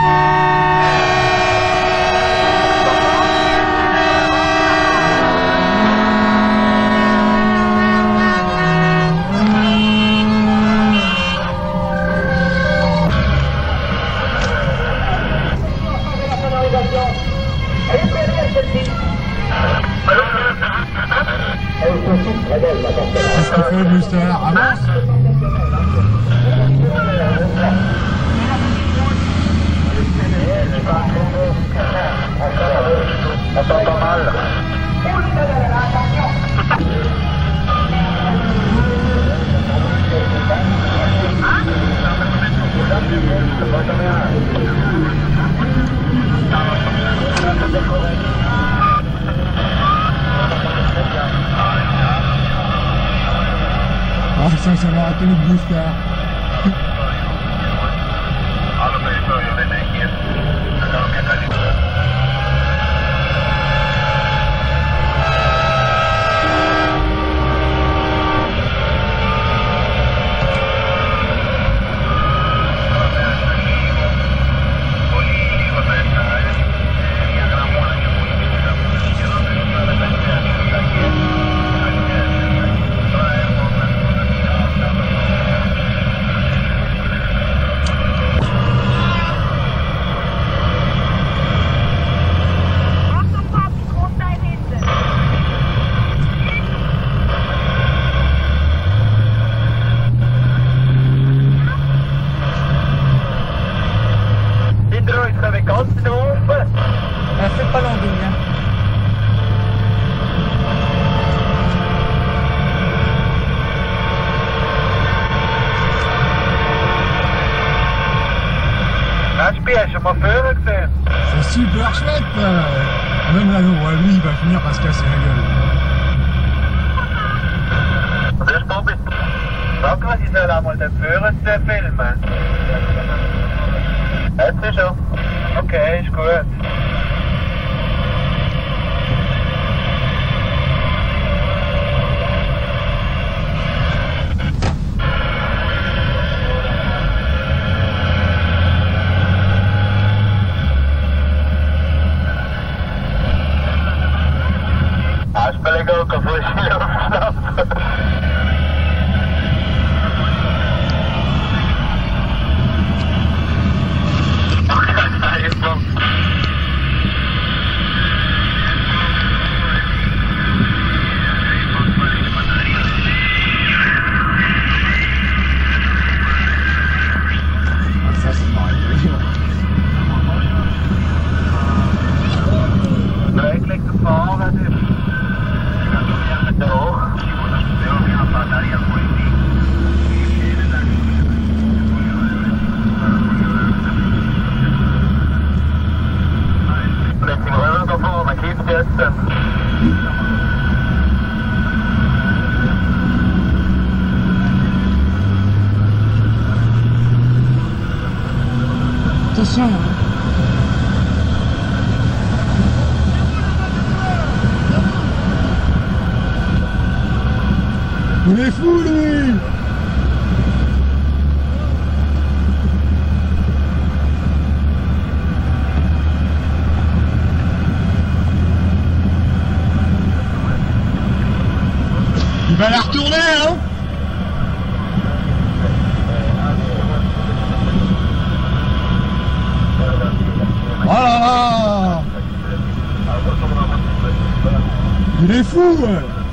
Qu'est-ce qu'il fait, Mustard? Avance! On entend pas mal. Ah, ça va rater le Mustard. C'est pas l'ending, hein. Hast du mal Föhrer gesehen? C'est super chouette! Même là, lui, il va finir par se casser la gueule. Das ist Bobby. Sag mal, ich soll einmal den Führer filmen. Jetzt ist schon. Okay, ist gut. Aspelego con fucile Ça, c'est pareil. Eigenlijk de varen. Attention! Il est fou, lui! Il va la retourner, hein? Oh là là! Il est fou, ouais.